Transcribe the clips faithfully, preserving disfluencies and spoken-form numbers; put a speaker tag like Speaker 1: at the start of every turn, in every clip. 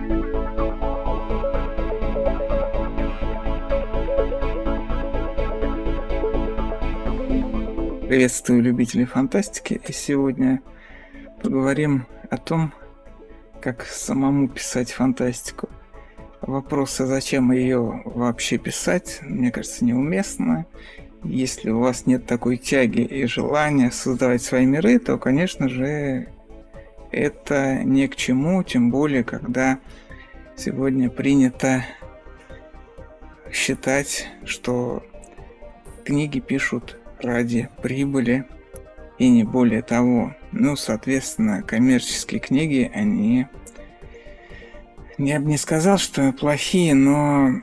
Speaker 1: Приветствую любителей фантастики, и сегодня поговорим о том, как самому писать фантастику. Вопрос, а зачем ее вообще писать, мне кажется, неуместно. Если у вас нет такой тяги и желания создавать свои миры, то, конечно же, это ни к чему, тем более, когда сегодня принято считать, что книги пишут ради прибыли и не более того. Ну, соответственно, коммерческие книги, они, я бы не сказал, что плохие, но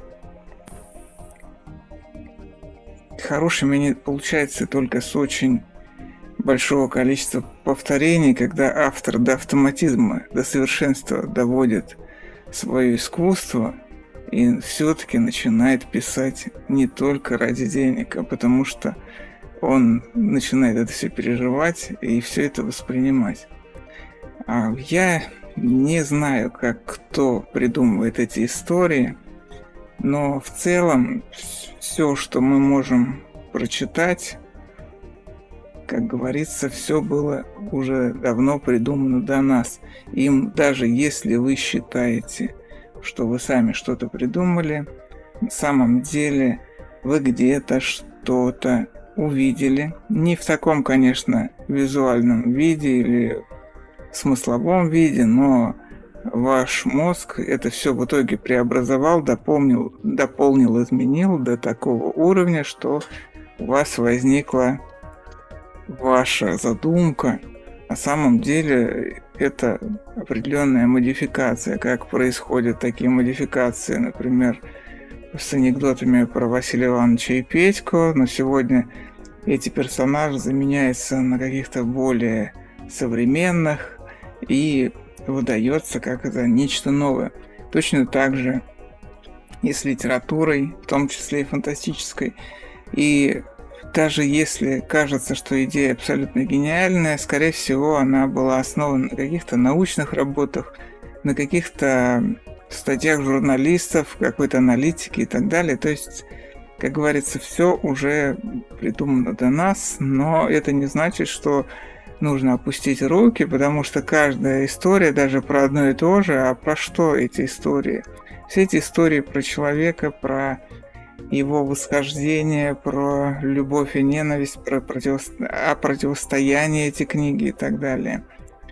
Speaker 1: хорошими они получаются только с очень большого количества повторений, когда автор до автоматизма, до совершенства доводит свое искусство и все-таки начинает писать не только ради денег, а потому что он начинает это все переживать и все это воспринимать. А я не знаю, как кто придумывает эти истории, но в целом все, что мы можем прочитать, как говорится, все было уже давно придумано до нас. Им, даже если вы считаете, что вы сами что-то придумали, на самом деле вы где-то что-то увидели. Не в таком, конечно, визуальном виде или смысловом виде, но ваш мозг это все в итоге преобразовал, дополнил, дополнил, изменил до такого уровня, что у вас возникла ваша задумка. На самом деле это определенная модификация. Как происходят такие модификации, например, с анекдотами про Василия Ивановича и Петьку, но сегодня эти персонажи заменяются на каких-то более современных и выдается как это нечто новое. Точно так же и с литературой, в том числе и фантастической. И даже если кажется, что идея абсолютно гениальная, скорее всего, она была основана на каких-то научных работах, на каких-то статьях журналистов, какой-то аналитики и так далее. То есть, как говорится, все уже придумано до нас, но это не значит, что нужно опустить руки, потому что каждая история, даже про одно и то же, а про что эти истории? Все эти истории про человека, про его восхождение, про любовь и ненависть, про противосто... о противостоянии эти книги и так далее.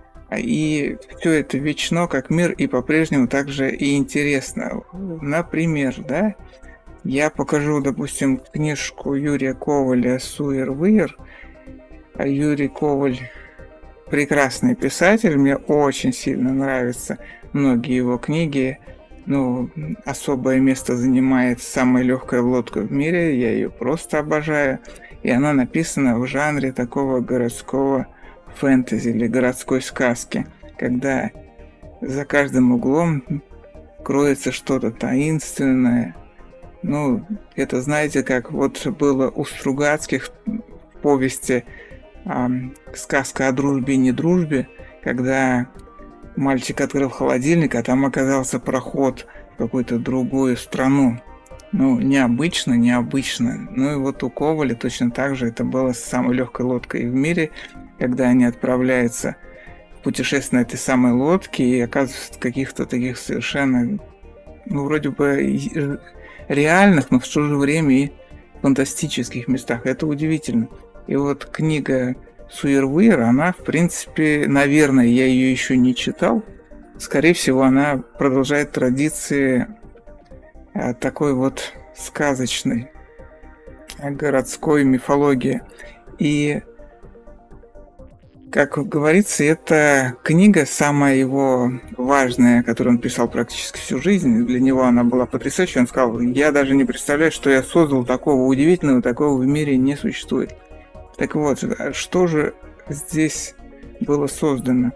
Speaker 1: И все это вечно, как мир, и по-прежнему также и интересно. Например, да, я покажу, допустим, книжку Юрия Коваля «Суир-выир». Юрий Коваль прекрасный писатель, мне очень сильно нравятся многие его книги. Ну, особое место занимает «Самая легкая лодка в мире», я ее просто обожаю. И она написана в жанре такого городского фэнтези или городской сказки, когда за каждым углом кроется что-то таинственное. Ну, это, знаете, как вот было у Стругацких в повести э, «Сказка о дружбе и недружбе», когда мальчик открыл холодильник, а там оказался проход в какую-то другую страну. Ну, необычно, необычно. Ну и вот у Коваля точно так же это было с самой легкой лодкой в мире, когда они отправляются в путешествие на этой самой лодке и оказываются в каких-то таких совершенно, ну, вроде бы реальных, но в то же время и фантастических местах. Это удивительно. И вот книга «Суир-выир», она, в принципе, наверное, я ее еще не читал. Скорее всего, она продолжает традиции такой вот сказочной городской мифологии. И, как говорится, эта книга самая его важная, которую он писал практически всю жизнь. Для него она была потрясающей. Он сказал: я даже не представляю, что я создал такого удивительного, такого в мире не существует. Так вот, что же здесь было создано?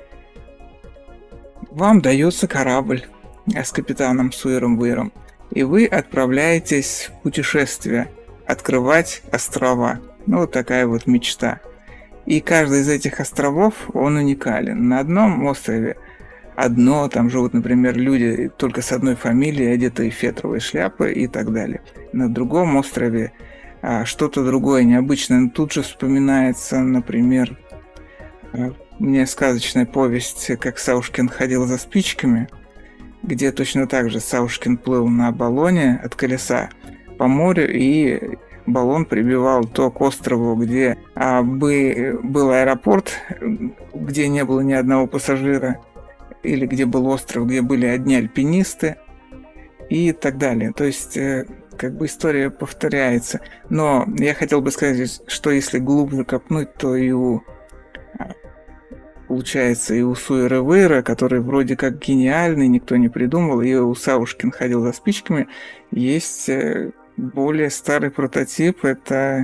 Speaker 1: Вам дается корабль с капитаном Суиром-выиром, и вы отправляетесь в путешествие, открывать острова. Ну, вот такая вот мечта. И каждый из этих островов, он уникален. На одном острове одно, там живут, например, люди только с одной фамилией, одетые в фетровые шляпы и так далее. На другом острове а, что-то другое, необычное. Тут же вспоминается, например, мне сказочная повесть «Как Саушкин ходил за спичками», где точно так же Саушкин плыл на баллоне от колеса по морю, и баллон прибивал то к острову, где а, бы, был аэропорт, где не было ни одного пассажира, или где был остров, где были одни альпинисты и так далее. То есть, э, как бы история повторяется. Но я хотел бы сказать, что если глубже копнуть, то и у, получается, и у Суэра-Вейра, который вроде как гениальный, никто не придумал, и у Саушкин ходил за спичками, есть э, более старый прототип, это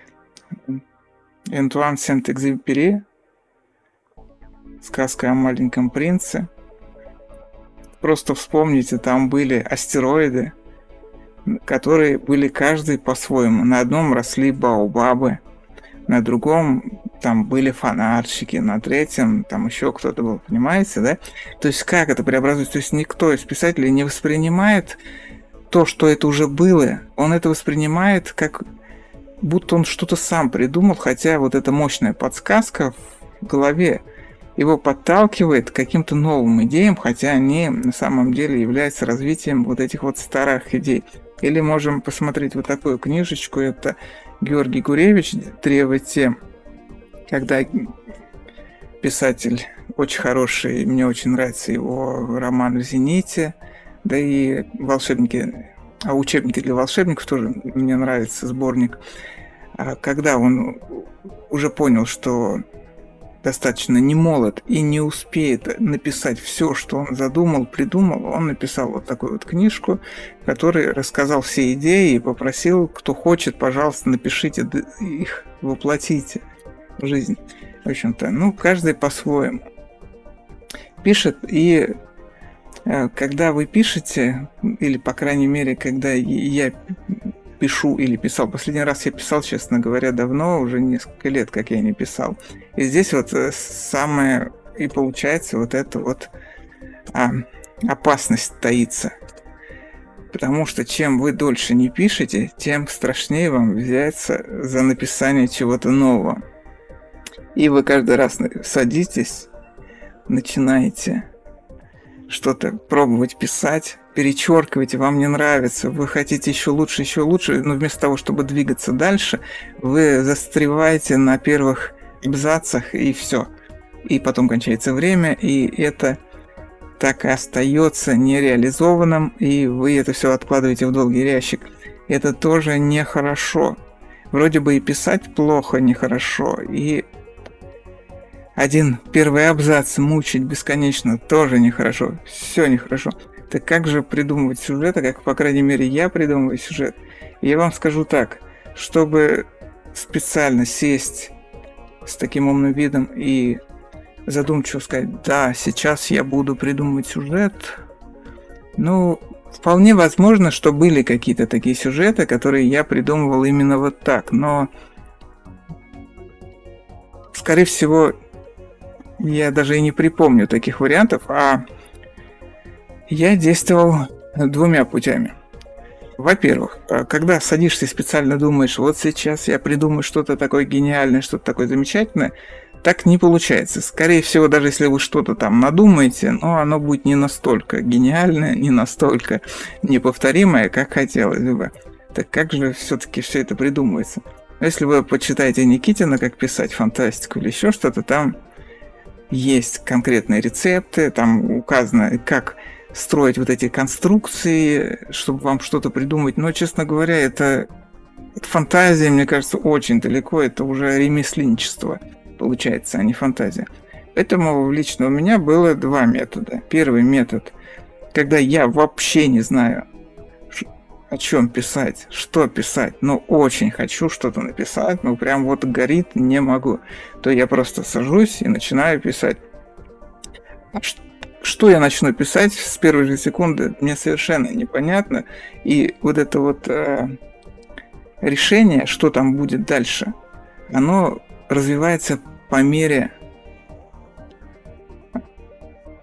Speaker 1: Антуан Сент-Экзюпери, сказка о маленьком принце. Просто вспомните, там были астероиды, которые были каждый по-своему. На одном росли баобабы, на другом там были фонарщики, на третьем там еще кто-то был, понимаете, да? То есть как это преобразуется? То есть никто из писателей не воспринимает то, что это уже было. Он это воспринимает как будто он что-то сам придумал, хотя вот эта мощная подсказка в голове его подталкивает к каким-то новым идеям, хотя они на самом деле являются развитием вот этих вот старых идей. Или можем посмотреть вот такую книжечку, это Георгий Гуревич «Древо тем», когда писатель очень хороший, мне очень нравится его роман «В зените», да и волшебники, а учебники для волшебников тоже мне нравится сборник. Когда он уже понял, что достаточно не молод и не успеет написать все, что он задумал, придумал, он написал вот такую вот книжку, в которой рассказал все идеи и попросил, кто хочет, пожалуйста, напишите их, воплотите в жизнь. В общем-то, ну, каждый по-своему пишет, и когда вы пишете, или, по крайней мере, когда я пишу или писал. Последний раз я писал, честно говоря, давно, уже несколько лет, как я не писал. И здесь вот самое и получается вот эта вот а, опасность таится. Потому что чем вы дольше не пишете, тем страшнее вам взяться за написание чего-то нового. И вы каждый раз садитесь, начинаете что-то пробовать писать, перечеркиваете, вам не нравится, вы хотите еще лучше, еще лучше, но вместо того, чтобы двигаться дальше, вы застреваете на первых абзацах, и все. И потом кончается время, и это так и остается нереализованным, и вы это все откладываете в долгий ящик. Это тоже нехорошо. Вроде бы и писать плохо, нехорошо, и один первый абзац мучить бесконечно тоже нехорошо. Все нехорошо. Так как же придумывать сюжеты, как, по крайней мере, я придумываю сюжет? Я вам скажу так, чтобы специально сесть с таким умным видом и задумчиво сказать, да, сейчас я буду придумывать сюжет, ну, вполне возможно, что были какие-то такие сюжеты, которые я придумывал именно вот так, но, скорее всего, я даже и не припомню таких вариантов, а я действовал двумя путями. Во-первых, когда садишься и специально думаешь, вот сейчас я придумаю что-то такое гениальное, что-то такое замечательное, так не получается. Скорее всего, даже если вы что-то там надумаете, но оно будет не настолько гениальное, не настолько неповторимое, как хотелось бы. Так как же все-таки все это придумывается? Если вы почитаете Никитина, как писать фантастику или еще что-то, там есть конкретные рецепты, там указано, как строить вот эти конструкции, чтобы вам что-то придумать. Но, честно говоря, это, это фантазия, мне кажется, очень далеко. Это уже ремесленничество получается, а не фантазия. Поэтому лично у меня было два метода. Первый метод, когда я вообще не знаю, о чем писать, что писать, но очень хочу что-то написать, но прям вот горит, не могу, то я просто сажусь и начинаю писать. А что я начну писать с первой же секунды, мне совершенно непонятно. И вот это вот э, решение, что там будет дальше, оно развивается по мере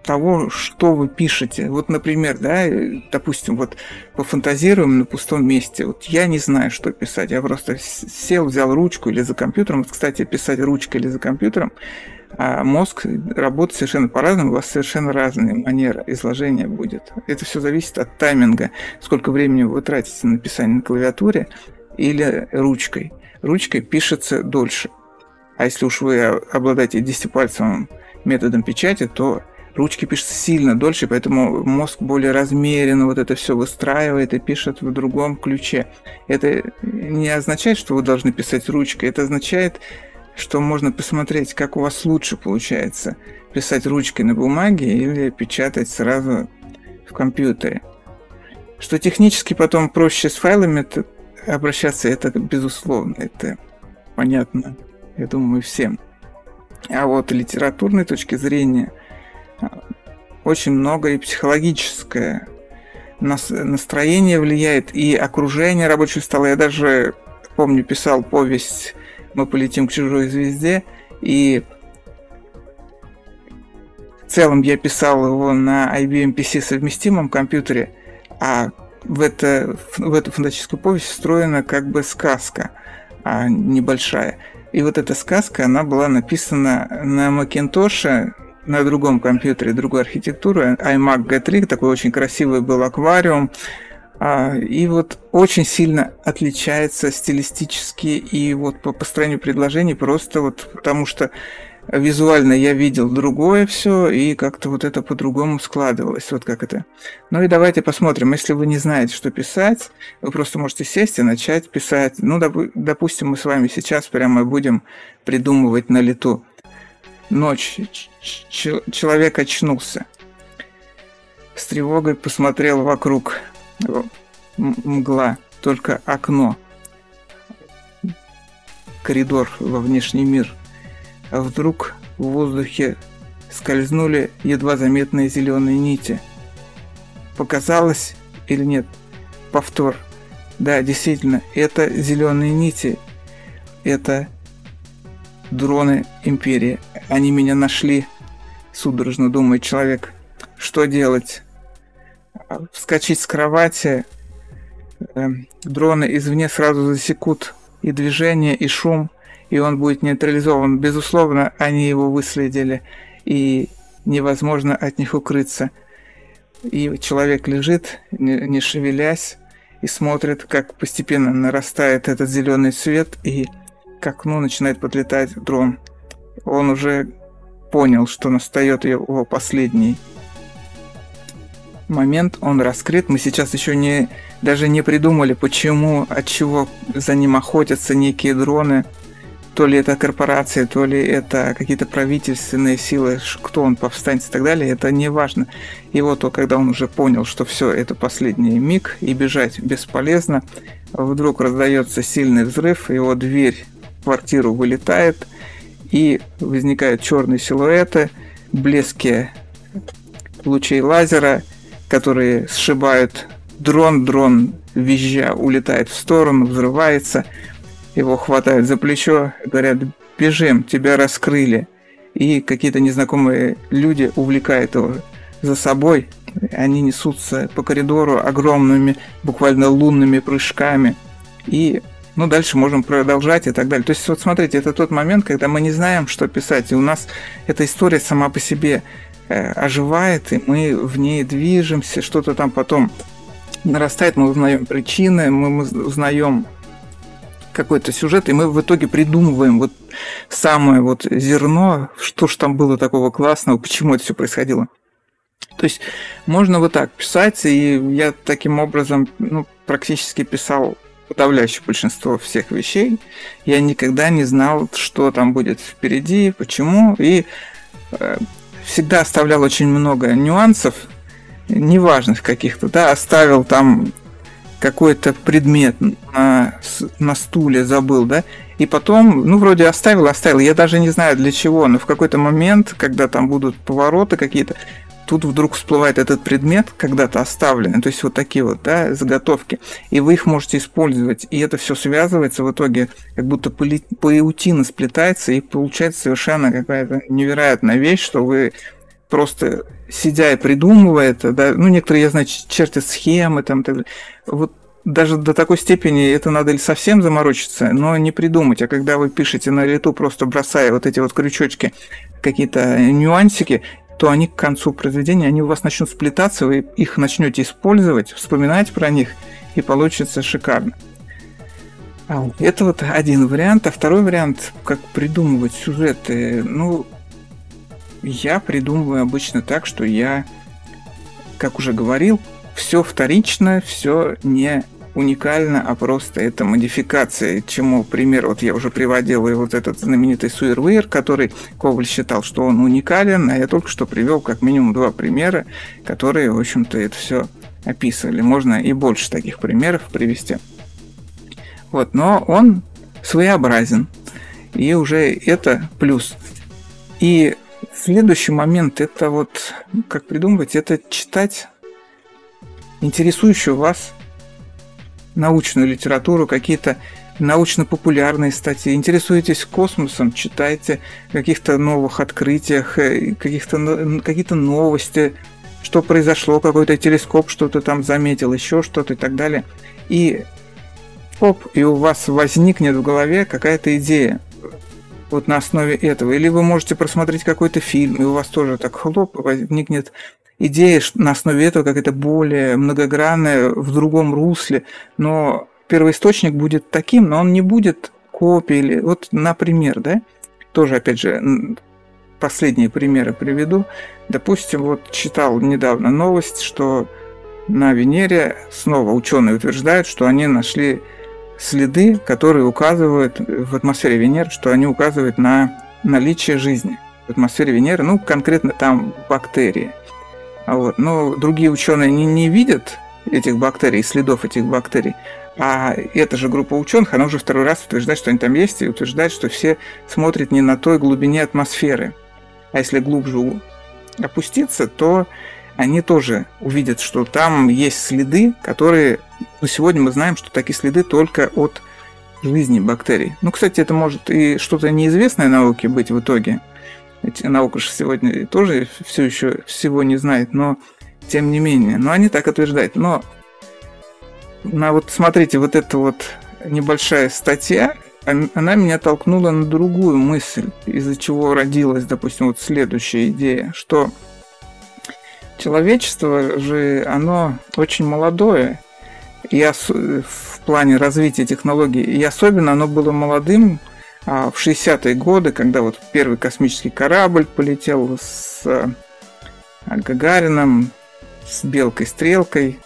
Speaker 1: того, что вы пишете. Вот, например, да, допустим, вот пофантазируем на пустом месте. Вот я не знаю, что писать. Я просто сел, взял ручку или за компьютером. Вот, кстати, писать ручкой или за компьютером, а мозг работает совершенно по-разному, у вас совершенно разная манера изложения будет. Это все зависит от тайминга, сколько времени вы тратите на написание на клавиатуре или ручкой. Ручкой пишется дольше. А если уж вы обладаете десятипальцевым методом печати, то ручки пишутся сильно дольше, поэтому мозг более размеренно вот это все выстраивает и пишет в другом ключе. Это не означает, что вы должны писать ручкой, это означает, что можно посмотреть, как у вас лучше получается писать ручкой на бумаге или печатать сразу в компьютере. Что технически потом проще с файлами обращаться, это безусловно, это понятно, я думаю, всем. А вот с литературной точки зрения очень много и психологическое настроение влияет, и окружение рабочего стола. Я даже, помню, писал повесть «Мы полетим к чужой звезде», и в целом я писал его на ай би эм пи си совместимом компьютере, а в, это, в эту фантастическую повесть встроена как бы сказка, а небольшая. И вот эта сказка, она была написана на Макинтоше, на другом компьютере, другой архитектуры, iMac джи три, такой очень красивый был аквариум. И вот очень сильно отличается стилистически и вот по построению предложений, просто вот потому что визуально я видел другое все, и как-то вот это по-другому складывалось, вот как это. Ну и давайте посмотрим, если вы не знаете, что писать, вы просто можете сесть и начать писать. Ну, доп- допустим, мы с вами сейчас прямо будем придумывать на лету. Ночь, ч- человек очнулся, с тревогой посмотрел вокруг. Мгла, только окно, коридор во внешний мир. А вдруг в воздухе скользнули едва заметные зеленые нити. Показалось или нет? Повтор. Да, действительно, это зеленые нити. Это дроны Империи. Они меня нашли. Судорожно думает человек. Что делать? Вскочить с кровати. Дроны извне сразу засекут и движение, и шум, и он будет нейтрализован. Безусловно, они его выследили, и невозможно от них укрыться. И человек лежит, не шевелясь, и смотрит, как постепенно нарастает этот зеленый цвет, и к окну начинает подлетать дрон. Он уже понял, что настает его последний момент, он раскрыт. Мы сейчас еще не, даже не придумали, почему, от чего за ним охотятся некие дроны. То ли это корпорации, то ли это какие-то правительственные силы, кто он, повстанец и так далее, это не важно. И вот, когда он уже понял, что все, это последний миг, и бежать бесполезно, вдруг раздается сильный взрыв, его дверь в квартиру вылетает, и возникают черные силуэты, блески лучей лазера, которые сшибают дрон, дрон визжа улетает в сторону, взрывается. Его хватают за плечо, говорят: бежим, тебя раскрыли. И какие-то незнакомые люди увлекают его за собой. Они несутся по коридору огромными, буквально лунными прыжками. И ну, дальше можем продолжать и так далее. То есть, вот смотрите, это тот момент, когда мы не знаем, что писать. И у нас эта история сама по себе э, оживает, и мы в ней движемся, что-то там потом нарастает, мы узнаем причины, мы, мы узнаем какой-то сюжет, и мы в итоге придумываем вот самое вот зерно, что ж там было такого классного, почему это все происходило. То есть можно вот так писать, и я таким образом ну, практически писал подавляющее большинство всех вещей. Я никогда не знал, что там будет впереди, почему, и э, всегда оставлял очень много нюансов, неважных каких-то, да, оставил там какой-то предмет на, на стуле, забыл, да, и потом, ну, вроде оставил, оставил, я даже не знаю для чего, но в какой-то момент, когда там будут повороты какие-то, тут вдруг всплывает этот предмет, когда-то оставленный, то есть вот такие вот, да, заготовки, и вы их можете использовать, и это все связывается в итоге, как будто паутина сплетается, и получается совершенно какая-то невероятная вещь, что вы просто сидя и придумывая это, да, ну, некоторые, я знаю, чертят схемы, там, так далее. Вот даже до такой степени это надо или совсем заморочиться, но не придумать. А когда вы пишете на лету, просто бросая вот эти вот крючочки, какие-то нюансики, то они к концу произведения, они у вас начнут сплетаться, вы их начнете использовать, вспоминать про них, и получится шикарно. Это вот один вариант. А второй вариант, как придумывать сюжеты. Ну, я придумываю обычно так, что я, как уже говорил, все вторично, все не уникально, а просто это модификация. Чему пример, вот я уже приводил, и вот этот знаменитый Суирвейр, который Коваль считал, что он уникален, а я только что привел как минимум два примера, которые, в общем-то, это все описывали. Можно и больше таких примеров привести. Вот, но он своеобразен, и уже это плюс. И следующий момент, это вот, как придумывать, это читать интересующую вас научную литературу, какие-то научно-популярные статьи. Интересуетесь космосом, читайте о каких-то новых открытиях, каких-то, какие-то новости, что произошло, какой-то телескоп что-то там заметил, еще что-то и так далее. И оп, и у вас возникнет в голове какая-то идея вот на основе этого. Или вы можете просмотреть какой-то фильм, и у вас тоже так хлоп, возникнет идея на основе этого какая-то более многогранная, в другом русле, но первоисточник будет таким, но он не будет копией. Вот, например, да, тоже, опять же, последние примеры приведу. Допустим, вот читал недавно новость, что на Венере снова ученые утверждают, что они нашли следы, которые указывают в атмосфере Венеры, что они указывают на наличие жизни в атмосфере Венеры, ну, конкретно там бактерии. А вот, но другие ученые не, не видят этих бактерий, следов этих бактерий, а эта же группа ученых, она уже второй раз утверждает, что они там есть, и утверждает, что все смотрят не на той глубине атмосферы. А если глубже опуститься, то они тоже увидят, что там есть следы, которые... Ну, сегодня мы знаем, что такие следы только от жизни бактерий. Ну, кстати, это может и что-то неизвестное науке быть в итоге. Ведь наука же сегодня тоже все еще всего не знает, но тем не менее. Но они так утверждают. Но на вот, смотрите, вот эта вот небольшая статья, она меня толкнула на другую мысль, из-за чего родилась, допустим, вот следующая идея, что человечество же, оно очень молодое, и в плане развития технологий, и особенно оно было молодым в шестидесятые годы, когда вот первый космический корабль полетел с Гагарином, с Белкой-стрелкой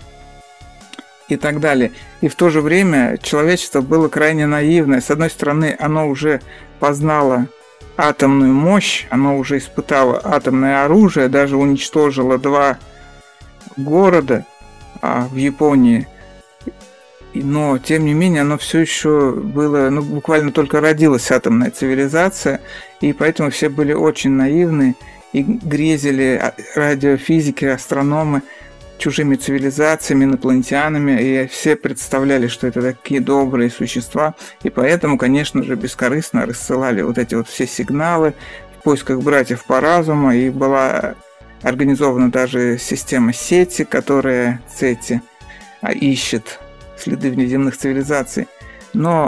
Speaker 1: и так далее. И в то же время человечество было крайне наивное. С одной стороны, оно уже познало атомную мощь, оно уже испытало атомное оружие, даже уничтожило два города а, в Японии. Но, тем не менее, оно все еще было, ну, буквально только родилась атомная цивилизация, и поэтому все были очень наивны и грезили радиофизики, астрономы чужими цивилизациями, инопланетянами, и все представляли, что это такие добрые существа, и поэтому, конечно же, бескорыстно рассылали вот эти вот все сигналы в поисках братьев по разуму, и была организована даже система сети, которая сети ищет следы внеземных цивилизаций. Но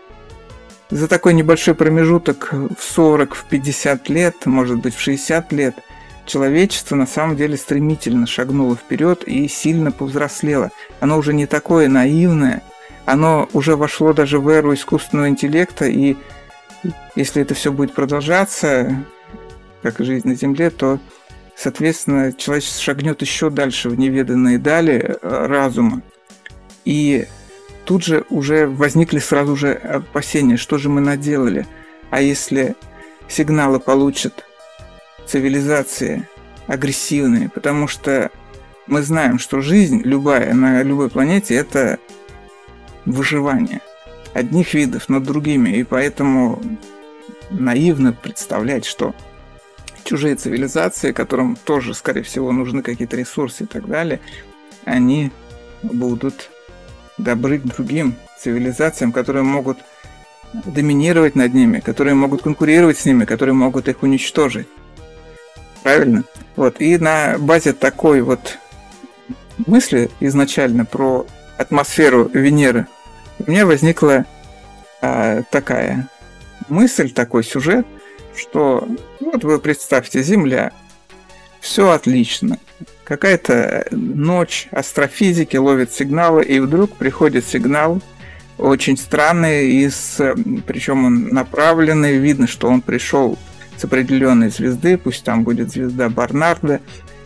Speaker 1: за такой небольшой промежуток в сорок, в пятьдесят лет, может быть в шестьдесят лет, человечество на самом деле стремительно шагнуло вперед и сильно повзрослело. Оно уже не такое наивное, оно уже вошло даже в эру искусственного интеллекта, и если это все будет продолжаться, как и жизнь на Земле, то, соответственно, человечество шагнет еще дальше в неведанные дали разума. И тут же уже возникли сразу же опасения, что же мы наделали. А если сигналы получат цивилизации агрессивные? Потому что мы знаем, что жизнь любая на любой планете – это выживание одних видов над другими. И поэтому наивно представлять, что чужие цивилизации, которым тоже, скорее всего, нужны какие-то ресурсы и так далее, они будут добры к другим цивилизациям, которые могут доминировать над ними, которые могут конкурировать с ними, которые могут их уничтожить. Правильно? Вот. И на базе такой вот мысли изначально про атмосферу Венеры у меня возникла а, такая мысль, такой сюжет, что вот вы представьте, Земля, все отлично. Какая-то ночь, астрофизики ловят сигналы, и вдруг приходит сигнал очень странный, из, причем он направленный, видно, что он пришел с определенной звезды, пусть там будет звезда Барнарда.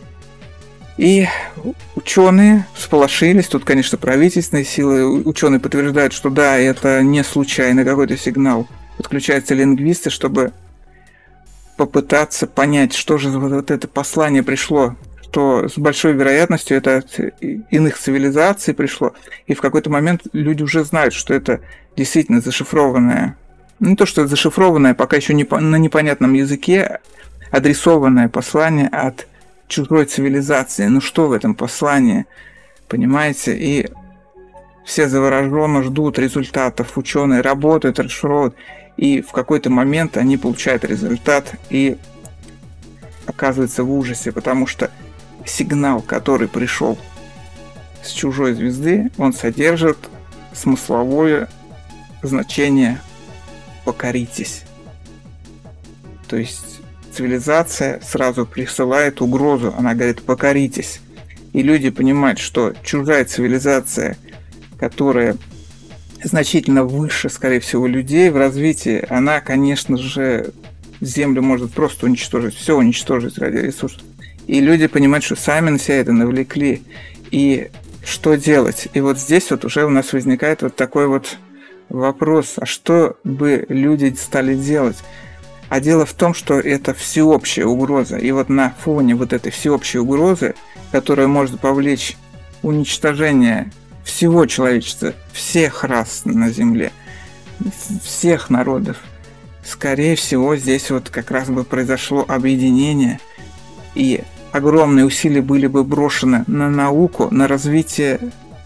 Speaker 1: И ученые всполошились, тут, конечно, правительственные силы, ученые подтверждают, что да, это не случайно какой-то сигнал. Подключаются лингвисты, чтобы попытаться понять, что же вот это послание пришло, что с большой вероятностью это от иных цивилизаций пришло, и в какой-то момент люди уже знают, что это действительно зашифрованное, не то что это зашифрованное, пока еще не по, на непонятном языке, адресованное послание от чужой цивилизации. Ну что в этом послании, понимаете? И все завороженно ждут результатов, ученые работают, расшифровывают, и в какой-то момент они получают результат и оказываются в ужасе, потому что сигнал, который пришел с чужой звезды, он содержит смысловое значение «покоритесь». То есть цивилизация сразу присылает угрозу, она говорит «покоритесь». И люди понимают, что чужая цивилизация, которая значительно выше, скорее всего, людей в развитии, она, конечно же, Землю может просто уничтожить, все уничтожить ради ресурсов. И люди понимают, что сами на себя это навлекли. И что делать? И вот здесь вот уже у нас возникает вот такой вот вопрос, а что бы люди стали делать? А дело в том, что это всеобщая угроза. И вот на фоне вот этой всеобщей угрозы, которая может повлечь уничтожение всего человечества, всех рас на Земле, всех народов, скорее всего, здесь вот как раз бы произошло объединение, и огромные усилия были бы брошены на науку, на развитие,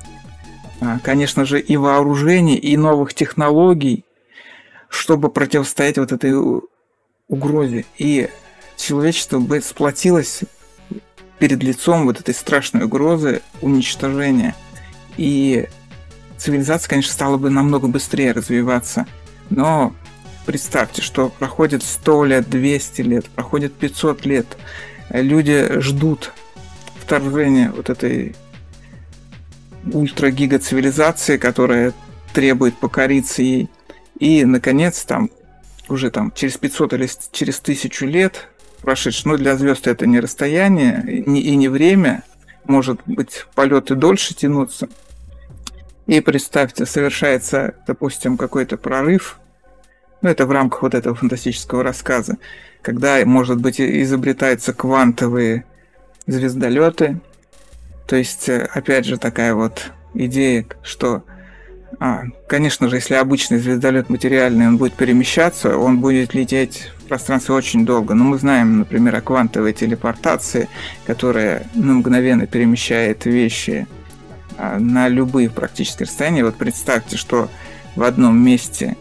Speaker 1: конечно же, и вооружений, и новых технологий, чтобы противостоять вот этой угрозе. И человечество бы сплотилось перед лицом вот этой страшной угрозы уничтожения. И цивилизация, конечно, стала бы намного быстрее развиваться. Но представьте, что проходит сто лет, двести лет, проходит пятьсот лет. Люди ждут вторжения вот этой ультра-гига-цивилизации, которая требует покориться ей. И, наконец, там уже там через пятьсот или через тысячу лет прошедших, но для звезд это не расстояние и не время, может быть, полеты дольше тянутся. И представьте, совершается, допустим, какой-то прорыв, ну это в рамках вот этого фантастического рассказа, когда, может быть, изобретаются квантовые звездолеты. То есть, опять же, такая вот идея, что, а, конечно же, если обычный звездолет материальный, он будет перемещаться, он будет лететь в пространстве очень долго. Но мы знаем, например, о квантовой телепортации, которая ну, мгновенно перемещает вещи а, на любые практически расстояния. Вот представьте, что в одном месте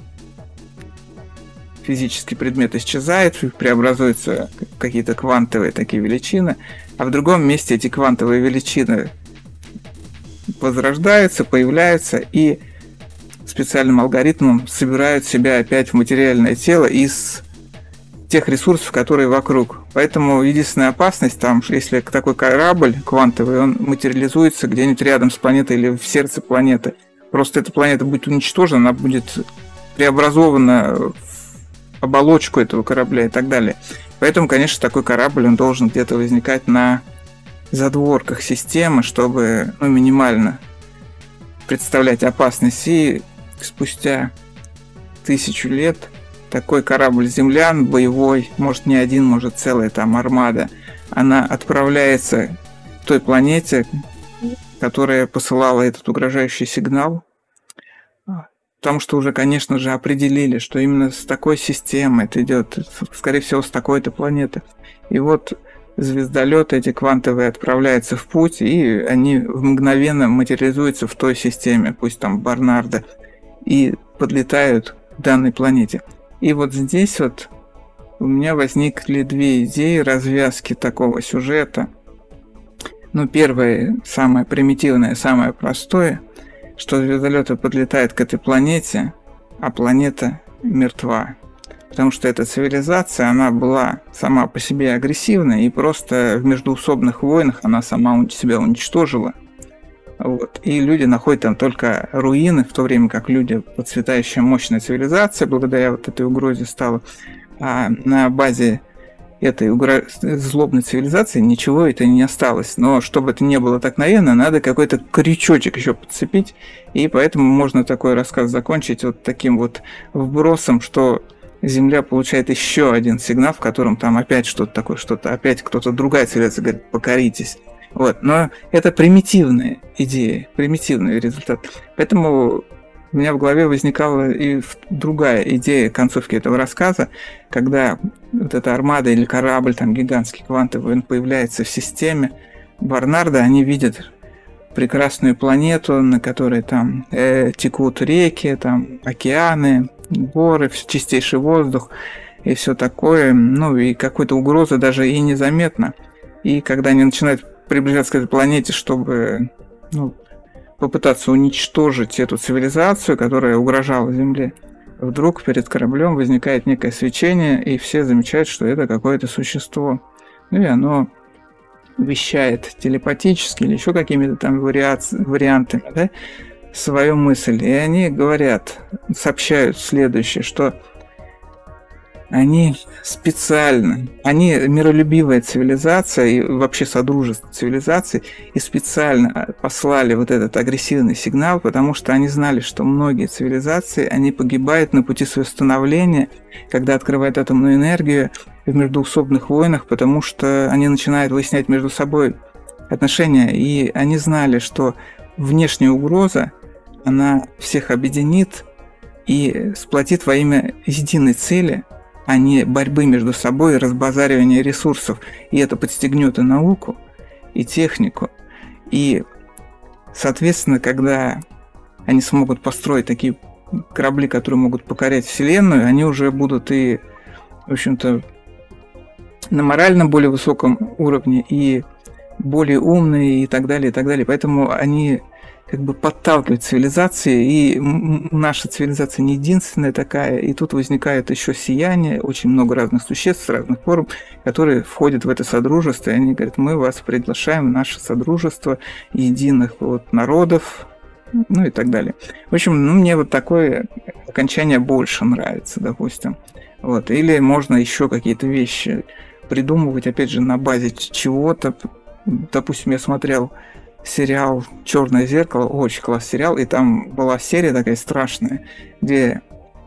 Speaker 1: физический предмет исчезает, преобразуются какие-то квантовые такие величины, а в другом месте эти квантовые величины возрождаются, появляются и специальным алгоритмом собирают себя опять в материальное тело из тех ресурсов, которые вокруг. Поэтому единственная опасность там, если такой корабль квантовый, он материализуется где-нибудь рядом с планетой или в сердце планеты. Просто эта планета будет уничтожена, она будет преобразована в оболочку этого корабля и так далее. Поэтому, конечно, такой корабль, он должен где-то возникать на задворках системы, чтобы ну, минимально представлять опасность. И спустя тысячу лет такой корабль землян, боевой, может не один, может целая там армада, она отправляется к той планете, которая посылала этот угрожающий сигнал. Потому что уже, конечно же, определили, что именно с такой системой это идет, скорее всего, с такой-то планеты. И вот звездолеты эти квантовые отправляются в путь, и они мгновенно материализуются в той системе, пусть там Барнарда, и подлетают к данной планете. И вот здесь вот у меня возникли две идеи развязки такого сюжета. Ну, первое, самое примитивное, самое простое, что звездолет подлетает к этой планете, а планета мертва. Потому что эта цивилизация, она была сама по себе агрессивной, и просто в междоусобных войнах она сама себя уничтожила. Вот. И люди находят там только руины, в то время как люди, процветающая мощная цивилизация, благодаря вот этой угрозе стала, а на базе этой угро... злобной цивилизации ничего это не осталось. Но чтобы это не было так наивно, надо какой-то крючочек еще подцепить, и поэтому можно такой рассказ закончить вот таким вот вбросом, что Земля получает еще один сигнал, в котором там опять что-то такое, что-то опять кто-то, другая цивилизация говорит: покоритесь. Вот. Но это примитивная идея, примитивный результат. Поэтому у меня в голове возникала и другая идея концовки этого рассказа, когда вот эта армада или корабль, там гигантский квантовый, он появляется в системе Барнарда, они видят прекрасную планету, на которой там э, текут реки, там океаны, горы, чистейший воздух и все такое, ну и какой-то угрозы даже и незаметно. И когда они начинают приближаться к этой планете, чтобы ну, попытаться уничтожить эту цивилизацию, которая угрожала Земле, вдруг перед кораблем возникает некое свечение, и все замечают, что это какое-то существо. Ну и оно вещает телепатически или еще какими-то там вариаци- вариантами, да, свою мысль. И они говорят, сообщают следующее, что они специально, они миролюбивая цивилизация и вообще содружество цивилизаций, и специально послали вот этот агрессивный сигнал, потому что они знали, что многие цивилизации, они погибают на пути своего становления, когда открывают атомную энергию в междоусобных войнах, потому что они начинают выяснять между собой отношения, и они знали, что внешняя угроза, она всех объединит и сплотит во имя единой цели, а не борьбы между собой и разбазаривания ресурсов. И это подстегнет и науку, и технику. И, соответственно, когда они смогут построить такие корабли, которые могут покорять Вселенную, они уже будут и, в общем-то, на морально более высоком уровне, и более умные, и так далее, и так далее. Поэтому они как бы подталкивают цивилизации, и наша цивилизация не единственная такая, и тут возникает еще сияние, очень много разных существ с разных форм, которые входят в это содружество, и они говорят: мы вас приглашаем в наше содружество единых вот народов, ну и так далее. В общем, ну, мне вот такое окончание больше нравится, допустим. Вот. Или можно еще какие-то вещи придумывать, опять же, на базе чего-то. Допустим, я смотрел сериал «Черное зеркало», очень классный сериал, и там была серия такая страшная, где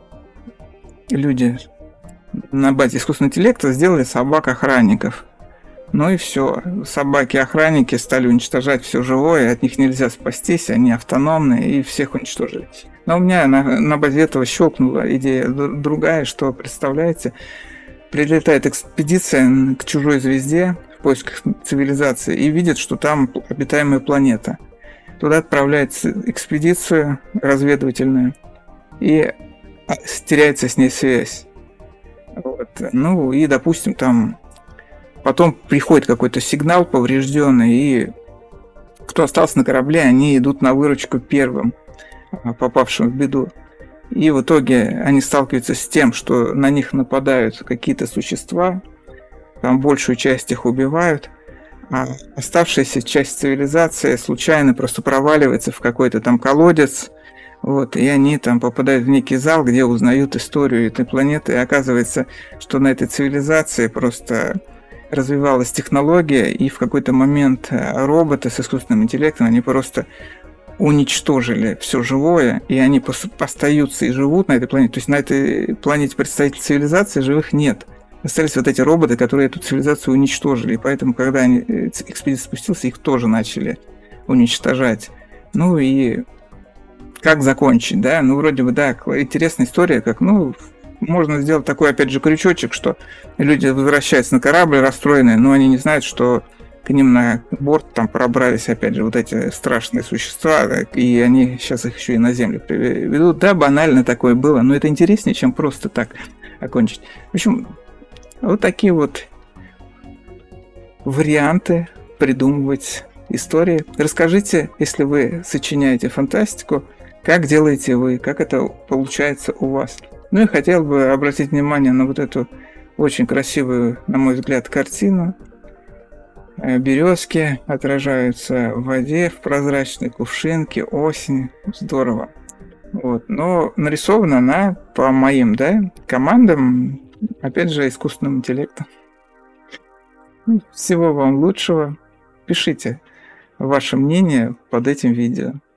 Speaker 1: люди на базе искусственного интеллекта сделали собак-охранников. Ну и все. Собаки-охранники стали уничтожать все живое, от них нельзя спастись, они автономные, и всех уничтожили. Но у меня на, на базе этого щелкнула идея другая, что, представляете, прилетает экспедиция к чужой звезде в поисках цивилизации и видит, что там обитаемая планета. Туда отправляется экспедицию разведывательную, и теряется с ней связь. Вот. Ну и, допустим, там потом приходит какой-то сигнал поврежденный, и кто остался на корабле, они идут на выручку первым, попавшим в беду. И в итоге они сталкиваются с тем, что на них нападают какие-то существа, там большую часть их убивают, а оставшаяся часть цивилизации случайно просто проваливается в какой-то там колодец, вот, и они там попадают в некий зал, где узнают историю этой планеты, и оказывается, что на этой цивилизации просто развивалась технология, и в какой-то момент роботы с искусственным интеллектом, они просто уничтожили все живое, и они остаются и живут на этой планете. То есть на этой планете представителей цивилизации живых нет. Остались вот эти роботы, которые эту цивилизацию уничтожили. И поэтому, когда они, экспедиция спустилась, их тоже начали уничтожать. Ну и как закончить, да? Ну, вроде бы, да, интересная история, как, ну, можно сделать такой, опять же, крючочек, что люди возвращаются на корабль расстроенные, но они не знают, что к ним на борт там пробрались, опять же, вот эти страшные существа, и они сейчас их еще и на землю приведут. Да, банально такое было, но это интереснее, чем просто так окончить. В общем, Вот такие вот варианты придумывать истории. Расскажите, если вы сочиняете фантастику, как делаете вы, как это получается у вас. Ну и хотел бы обратить внимание на вот эту очень красивую, на мой взгляд, картину. Березки отражаются в воде, в прозрачной кувшинке, осень. Здорово. Вот. Но нарисована она по моим, да, командам, опять же, искусственным интеллектом. Всего вам лучшего. Пишите ваше мнение под этим видео.